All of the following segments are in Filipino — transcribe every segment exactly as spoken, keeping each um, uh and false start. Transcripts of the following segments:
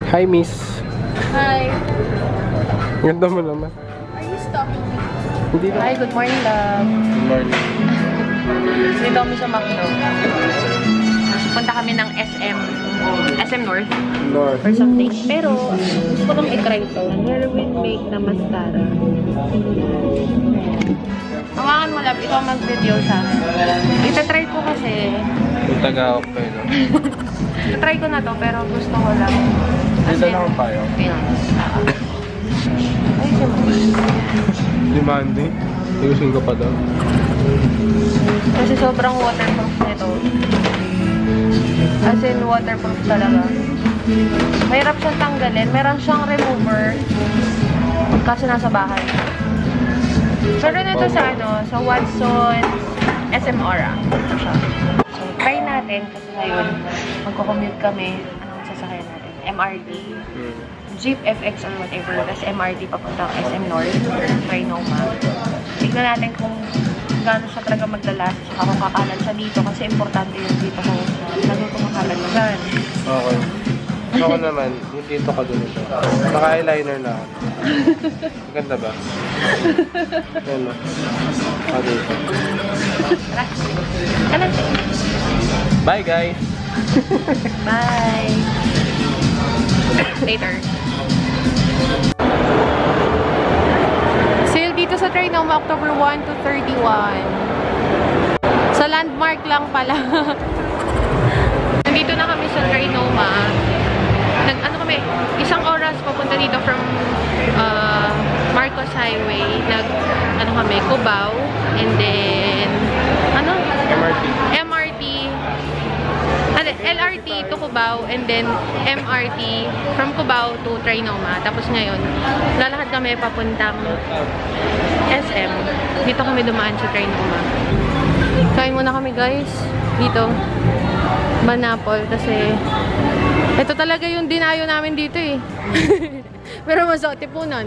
Hi, miss. Hi. Ganda mo naman. Are you stalking me? Hindi na. Hi, good morning, love. Good morning. Dito kami sa McDo. Punta kami ng S M. S M North. North. Or something. Pero, gusto ko nung i-try ito. Heroin make na mascara. Hawakan mo, love. Ikaw mag-video sa akin. Ita-try ko kasi. Yung taga-awak pa yun. Try ko na to, pero gusto ko lang. Dito na akong payo. Ay, siyempre. Demanding. Ayusin ko pa daw. Kasi sobrang waterproof nito. As in, waterproof talaga. Mahirap siyang tanggalin. Meron siyang remover. Kasi nasa bahay. Pero nito sa ano, sa Watson S M Aura. Ito siya. So, try natin. Kasi ngayon, magko-commute kami. Anong sasakyan natin? M R T. Hmm. Jeep F X or whatever. Tapos M R T papunta S M North. Trinoma. Tignan natin kung gaano siya talaga maglalas. Saka kung kakalan siya dito. Kasi importante yung dito kung naguto makalan na gan. Okay. Ako naman, yung dito ka dun ito. Naka-eyeliner na ako. Ganda ba? Yan o. Ako dito. Tara. Kanan. Bye, guys! Bye! Later. Sale dito sa Trinoma, October first to thirty-one. Sa landmark lang pala. Nandito na kami sa Trinoma. Nag, ano kami, isang oras papunta dito from uh, Marcos Highway. Nag, ano kami, Cubao. And then, ano? M R T. M R T. L R T to Cubao. And then, M R T from Cubao to Trinoma. Tapos ngayon, lalakad kami papuntang S M. Dito kami dumaan sa Trinoma. Kain muna kami, guys. Dito. Banapol. Kasi, ito talaga yung dinayo namin dito eh. Pero masok, tipunan.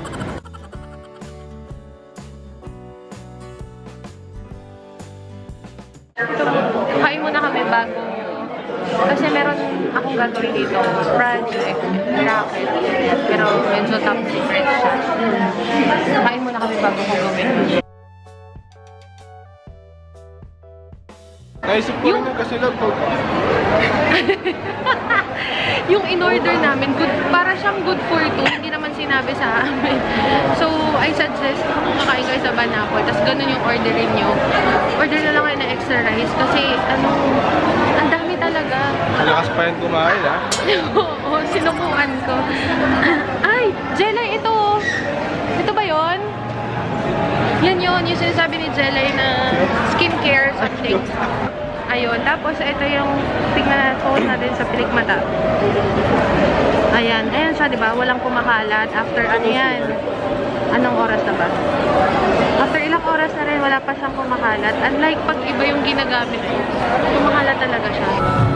Ito, kain muna kami bago. Kasi meron akong gagawin dito. Project, racket. Pero medyo top secret siya. Kain muna kami bago ko gawin. Naisip ko rin kasi lang po. Yung in-order namin, good, para siyang good for two. Hindi naman sinabi sa amin. So, I suggest kung kakain kayo sa Banapol, tapos ganun yung orderin nyo. Order na lang kayo na extra rice. Kasi, ano, ang dami talaga. Malakas pa yung kumain, ha? Oo, sinubukan ko. Ay, Jelay, ito. Ito ba yon? Yan yun, yung sinasabi ni Jelay na skincare something. Ayun, tapos ito yung tingnan na post natin sa Pilikmata. Ayan, ayan siya, di ba? Walang kumakalat. After ano yan? Anong oras na ba? After ilang oras na rin, wala pa siyang kumakalat. Unlike pag iba yung ginagamit mo, kumakalat talaga siya.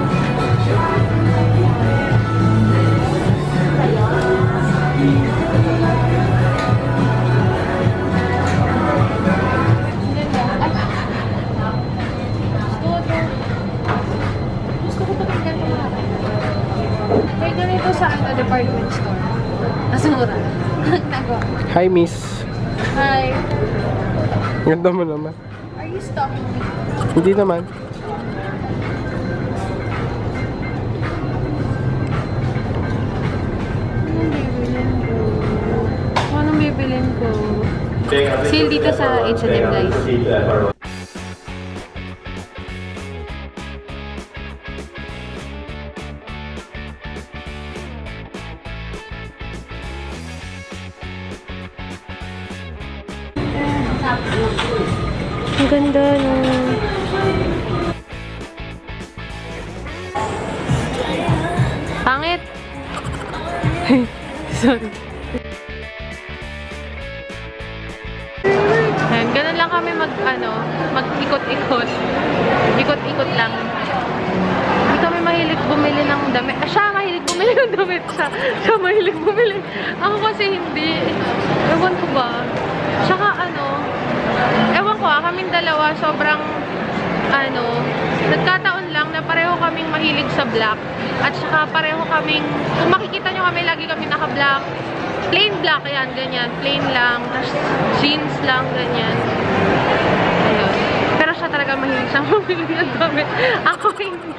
May ganito sa ano, department store. Asura. Hi, miss. Hi. Ganda mo naman. Are you stalking me? Hindi naman. Anong bibilin ko? Sale dito sa H and M, guys. Ang ganda, no? Pangit! Sorry. Ayan, ganun lang kami mag, ano, mag-ikot-ikot. Ikot-ikot lang. Hindi kami mahilig bumili ng damit. Ah, siya mahilig bumili ng damit siya. Siya mahilig bumili. Ako kasi hindi. Ewan ko ba? Tsaka ano, ewan ko ah, kaming dalawa sobrang ano, nagkataon lang na pareho kaming mahilig sa black. At saka pareho kaming, kung makikita nyo lagi kami naka-black. Plain black yan, ganyan. Plain lang. Tapos jeans lang, ganyan. Ayun. Pero siya talaga mahilig siyang mamili ng damit. Ako hindi.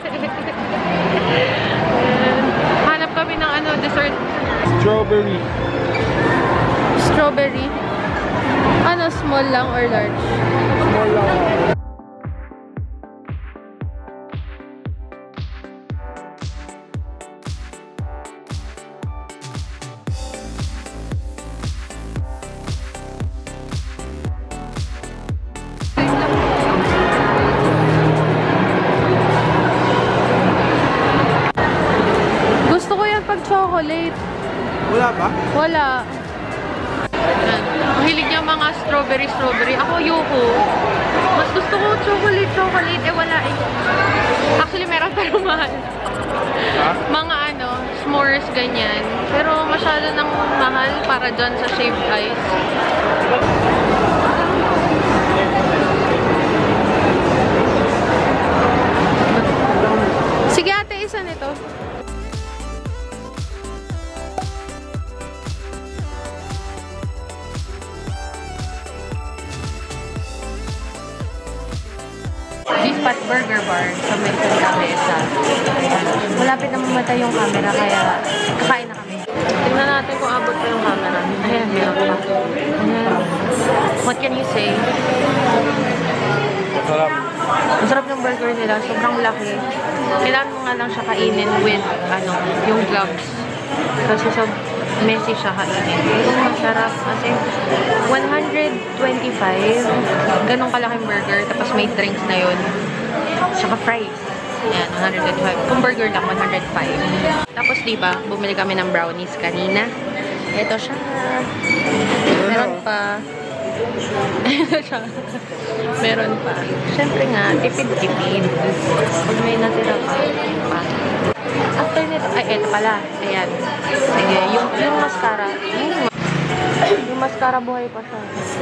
Hanap kami ng ano, dessert. Strawberry. Strawberry. Ano, small lang or large? Small lang. Gusto ko yan pag chocolate. Wala ba? Wala. Mahilig niya mga strawberry, strawberry. Ako, yuko. Mas gusto ko chocolate, chocolate. Eh, wala eh. Actually, meron pero mahal. Ha? Mga ano, s'mores, ganyan. Pero masyado nang mahal para dyan sa shaved ice. Sige ate, isa nito. Beef Pat Burger Bar sa Milton Cabeza. Malapit na mamatay yung camera kaya kakain na kami. Tingnan natin kung abot pa yung camera. Ayan, meron pa. Ayan. What can you say? Masarap. Masarap ng burger nila. Sobrang laki. Kailangan mo nga lang siya kainin with ano, yung gloves. Kasi so messy siya kainin. Pero masarap kasi one twenty-five. Ganong kalaking burger. Tapos may drinks na yun. Saka fries. Ayan, one twenty-five. Kung burger lang, one oh five. Tapos diba, bumili kami ng brownies kanina. Ito siya. Meron pa. Ito siya. Meron pa. Siyempre nga, tipid-tipid. Pag may natira pa. pa. After nito, ay, ito pala. Ayan. Sige, yung, yung mascara. Yung, yung mascara buhay pa siya.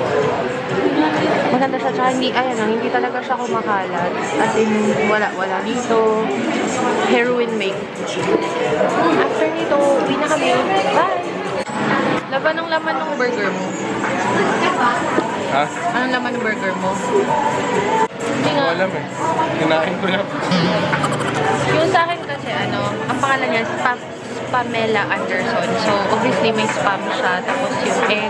Maganda siya. Tsaka hindi, ayan lang, hindi talaga siya kumakalat. As in, wala, wala dito. Heroin make. After nito, uwi na kami. Bye! Laban ng laman ng burger mo. Ha? Anong laman ng burger mo? Hindi nga. Alam eh. Kinain ko lang. Yung sa akin kasi, ano, ang pangalan niya, Spam, Pamela Anderson. So, obviously, may spam siya. Tapos yung egg,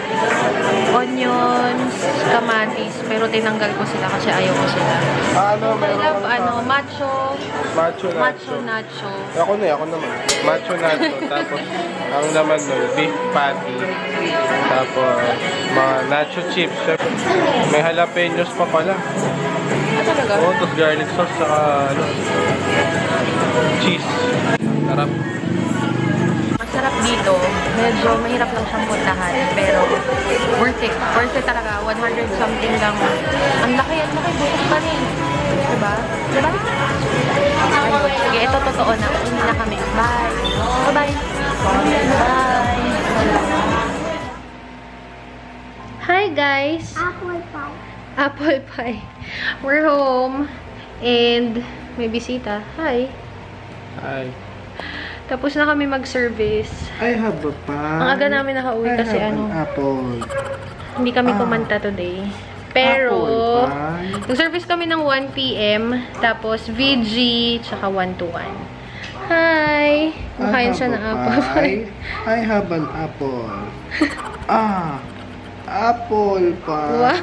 onions, kamatis. Pero tinanggal ko sila kasi ayaw ko sila. Ano, I meron love, pa. ano, macho. Macho nacho. Macho nacho. Ako na, ako naman. Macho nacho. Tapos, ang naman nun, beef patty. Tapos, mga nacho chips. May jalapenos pa pala. Ah, talaga? Oo, tapos garlic sauce, saka ano, cheese. Sarap. Masarap dito. Medyo mahirap lang siyang puntahan. Pero, worth it. Worth it talaga. one hundred something lang. Ang laki, ang laki. Bukas pa rin. Diba? Diba? Ayun. Sige, ito totoo na. Hindi na kami. Bye. Bye-bye. Bye. Hi, guys. Apple pie. Apple pie. We're home. And may bisita. Hi. Hi. Tapos na kami mag-service. I have a pie. Ang aga namin nakauwi I kasi have ano, an apple. hindi kami Ah. kumanta today. Pero, Apple pie. nag-service kami ng one p m Tapos, V G, tsaka one to one. Hi! Makain siya ng apple pie. I have an apple. Ah! Apple pie. Wow!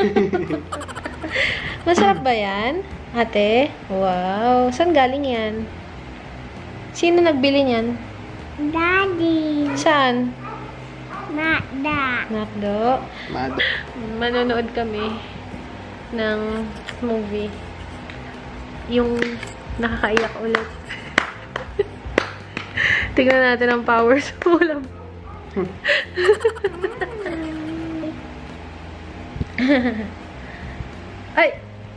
Masarap ba yan? Ate? Wow! Saan galing yan? Sino nagbili niyan? Daddy. Saan? Makda. Nakdo. Mad. Manonood kami ng movie. Yung nakakaiyak ulit. Tingnan natin ang power sa ulam. Ay!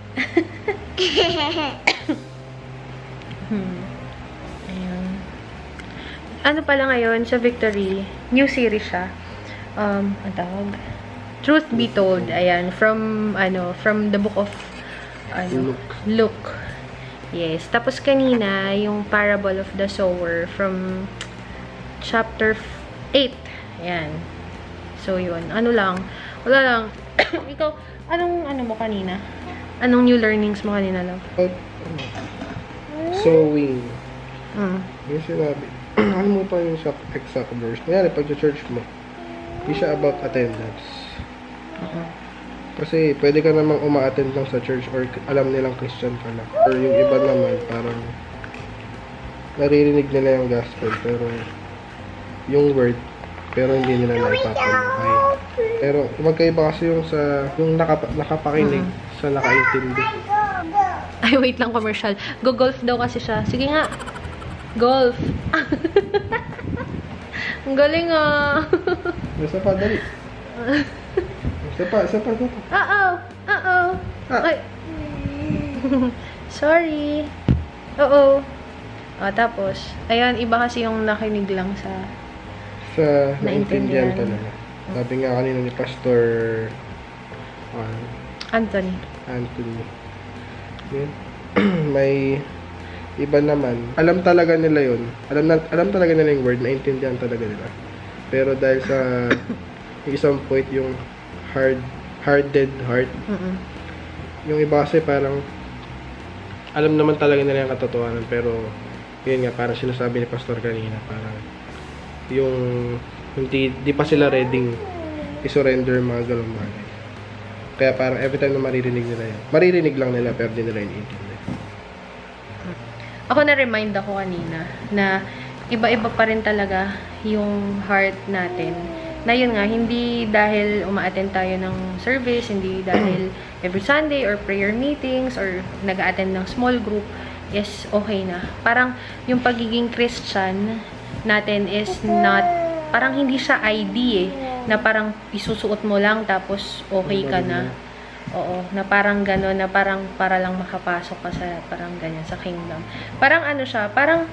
hmm. Ayan. Ano pala ngayon sa Victory? New series siya. Um, ang tawag? Truth Be Told. Ayan. From, ano, from the book of ano, Luke. Luke. Yes. Tapos kanina, yung Parable of the Sower from chapter eight. Ayan. So, yun. Ano lang. Wala lang. Ikaw, anong ano mo kanina? Anong new learnings mo kanina lang? About, ano, sewing. Mm. Yung sinabi. Ano mo pa yung exact verse? Kaya pag church mo, hindi siya about attendance. Uh-huh. Kasi pwede ka namang uma-attend lang sa church or alam nilang Christian ka na. Or yung iba naman, parang naririnig nila yung gospel, pero yung word, pero hindi nila naipapabuhay. Pero magkaiba kasi yung sa yung nakap nakapakinig uh-huh. sa nakaintindi. Ay, wait lang, commercial. Go-golf daw kasi siya. Sige nga. Golf. Ang galing ah. Isa pa, dali. Isa pa, isa pa, isa pa. Oo. Oo. Ah. Ay. Sorry. Oo. O, tapos, ayan, iba kasi yung nakinig lang sa sa naintindihan naintindihan. talaga. Sabi nga kanina ni Pastor uh, Anthony. Anthony. Yun. May iba naman. Alam talaga nila yun. Alam, na, alam talaga nila yung word. Naintindihan talaga nila. Pero dahil sa yung isang point, yung hard, hard-dead heart. Mm-mm. Yung iba kasi parang alam naman talaga nila yung katotohanan. Pero yun nga, parang sinasabi ni Pastor kanina, parang yung hindi di pa sila ready i-surrender mga galong bagay. Kaya parang every time na maririnig nila yan, maririnig lang nila pero di nila iniintindi. Ako na-remind ako kanina na iba-iba pa rin talaga yung heart natin. Na yun nga, hindi dahil uma-attend tayo ng service, hindi dahil every Sunday or prayer meetings or nag-attend ng small group, is okay na. Parang yung pagiging Christian natin is not, parang hindi siya I D eh, na parang isusuot mo lang tapos okay ka na. Oo, na parang gano'n, na parang para lang makapasok ka sa parang ganyan sa kingdom. Parang ano siya, parang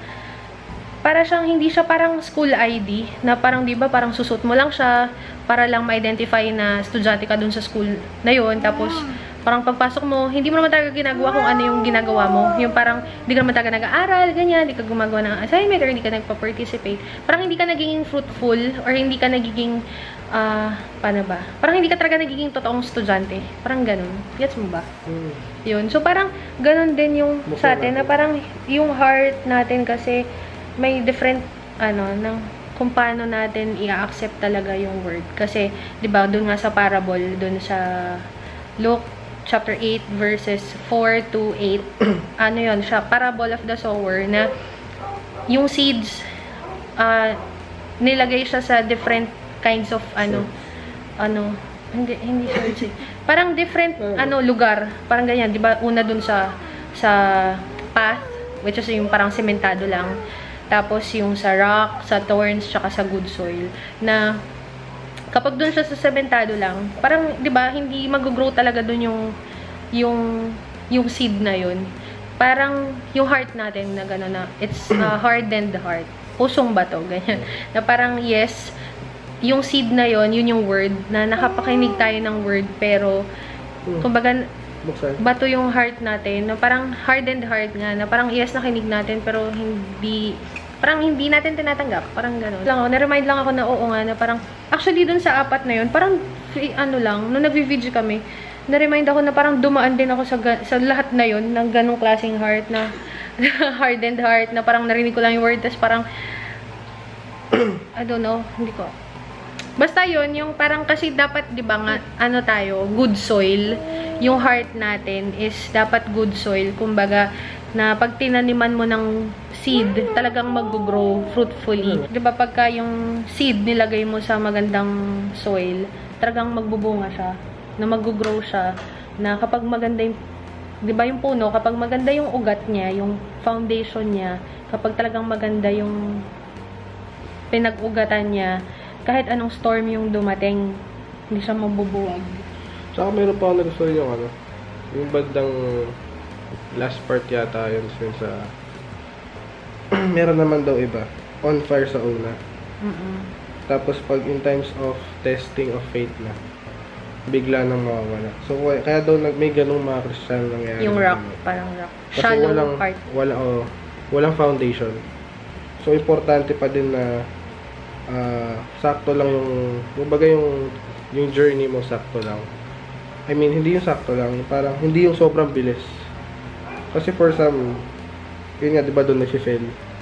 para siyang hindi siya parang school I D, na parang 'di ba parang susuot mo lang siya para lang ma-identify na estudyante ka dun sa school na 'yon, tapos parang pagpasok mo, hindi mo naman talaga ginagawa kung ano yung ginagawa mo. Yung parang, hindi ka naman talaga nag-aaral, ganyan, hindi ka gumagawa ng assignment, or hindi ka nagpa-participate. Parang hindi ka nagiging fruitful, or hindi ka nagiging, ah, uh, paano ba? Parang hindi ka talaga nagiging totoong estudyante. Parang ganun. Gets mo ba? Hmm. Yun. So, parang ganun din yung sa atin, na parang yung heart natin kasi may different, ano, ng kung paano natin i-accept talaga yung word. Kasi, di ba, dun nga sa parable, dun sa Luke, chapter eight, verses four to eight, ano yun, siya, parable of the sower, na yung seeds, uh, nilagay siya sa different kinds of, ano, ano, hindi, hindi siya, parang different, ano, lugar, parang ganyan, di ba, una dun sa, sa path, which is yung parang sementado lang, tapos yung sa rock, sa thorns, tsaka sa good soil, na, kapag doon siya sa sementado lang, parang, di ba, hindi mag-grow talaga doon yung, yung, yung seed na yun. Parang, yung heart natin na gano'n na, it's uh, hardened heart. Pusong ba to? Ganyan. Na parang, yes, yung seed na yun, yun yung word, na nakapakinig tayo ng word, pero, kumbaga, bato yung heart natin, na parang hardened heart nga, na parang, yes, nakinig natin, pero hindi, parang hindi natin tinatanggap. Parang gano'n. Lang ako, na-remind lang ako na oo nga, na parang, actually dun sa apat na yun, parang, ano lang, nung nag-video kami, na-remind ako na parang dumaan din ako sa, sa lahat na yun, ng ganong klaseng heart, na hardened heart, na parang narinig ko lang yung word, tapos parang, I don't know, hindi ko. Basta yun, yung parang kasi dapat, di ba nga, ano tayo, good soil, yung heart natin is dapat good soil, kumbaga, na pag tinaniman mo ng seed, talagang mag-grow fruitfully. Mm. Di ba pagka yung seed nilagay mo sa magandang soil, talagang magbubunga siya, na mag-grow siya, na kapag maganda yung, di ba yung puno, kapag maganda yung ugat niya, yung foundation niya, kapag talagang maganda yung pinag-ugatan niya, kahit anong storm yung dumating, hindi siya mabubuwag. Saka meron pa ako nagustuhan yung ano, yung bandang last part yata yun, yun sa meron naman daw iba, on fire sa una. Mm-mm. Tapos pag in times of testing of faith na, bigla nang mawawala. So kaya daw may ganung mga Kristiyano nangyayari. Yung rock, parang rock. Kasi Shallow walang, part. Wala, oh, walang foundation. So importante pa din na ah, sakto lang yung, kumbaga yung, yung journey mo sakto lang. I mean, hindi yung sakto lang, parang hindi yung sobrang bilis. Kasi for some, yun nga, di ba doon nasi-fail?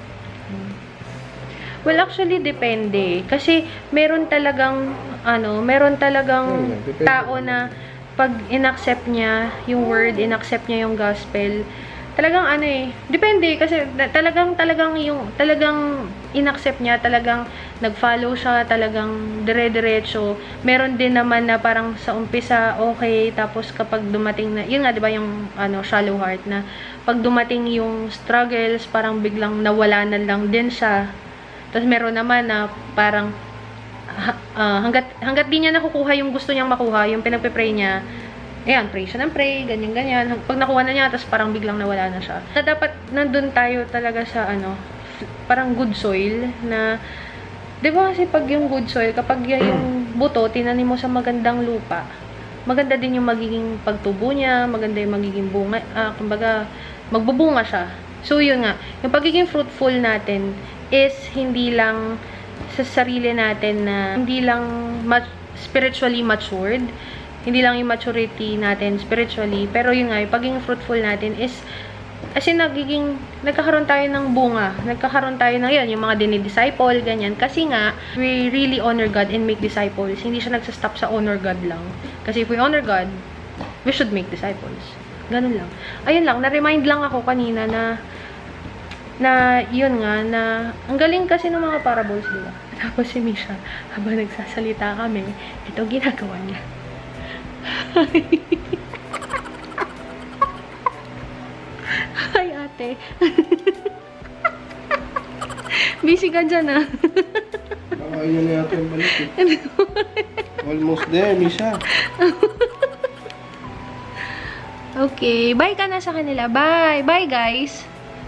Well, actually, depende. Kasi, meron talagang, ano, meron talagang Hmm, depende. tao na pag inaccept niya yung word, inaccept niya yung gospel, talagang ano eh, depende. Kasi na- talagang, talagang yung, talagang inaccept niya, talagang nag-follow siya, talagang dire-diretso. Meron din naman na parang sa umpisa, okay, tapos kapag dumating na, yun nga, di ba, yung, ano, shallow heart na, pag dumating yung struggles, parang biglang nawala na lang din siya. Tapos meron naman na parang ha, uh, hanggat, hanggat di niya nakukuha yung gusto niyang makuha, yung pinagpe-pray niya, ayan, pray siya ng pray, ganyan-ganyan. Pag nakuha na niya, tapos parang biglang nawala na siya. Na dapat nandun tayo talaga sa ano, parang good soil na, di ba kasi pag yung good soil, kapag yung buto, tinanim mo sa magandang lupa, maganda din yung magiging pagtubo niya, maganda yung magiging bunga, ah, kumbaga, magbubunga siya. So, yun nga, yung pagiging fruitful natin is hindi lang sa sarili natin na hindi lang mat spiritually matured, hindi lang yung maturity natin spiritually, pero yun nga, yung pagiging fruitful natin is as in, nagiging, nagkakaroon tayo ng bunga, nagkakaroon tayo ng yan, yung mga dinidisciple, ganyan, kasi nga, we really honor God and make disciples, hindi siya nagsastop sa honor God lang, kasi if we honor God, we should make disciples, ganun lang. Ayun lang, na-remind lang ako kanina na na yun nga, na ang galing kasi ng mga parables, diba? Tapos si Misha, habang nagsasalita kami, ito ginagawa niya. Hi, ate. Busy ka dyan, ah. Baka yun na yata yung balik eh. Almost there, Misha. Okay, bye ka na sa kanila. Bye. Bye, guys.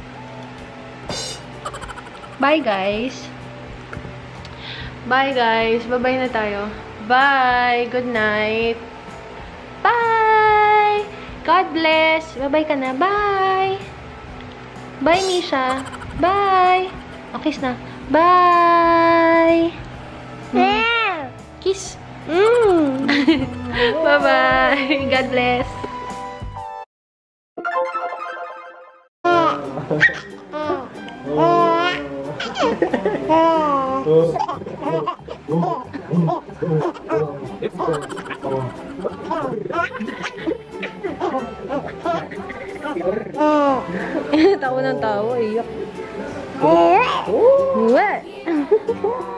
Bye, guys. Bye, guys. Bye-bye na tayo. Bye. Good night. Bye. God bless. Bye-bye ka na. Bye. Bye, Misha. Bye. Oh, kiss na. Bye. Yeah. Kiss. Mm. Bye-bye. God bless. Tawa ng tawa, iyak. What?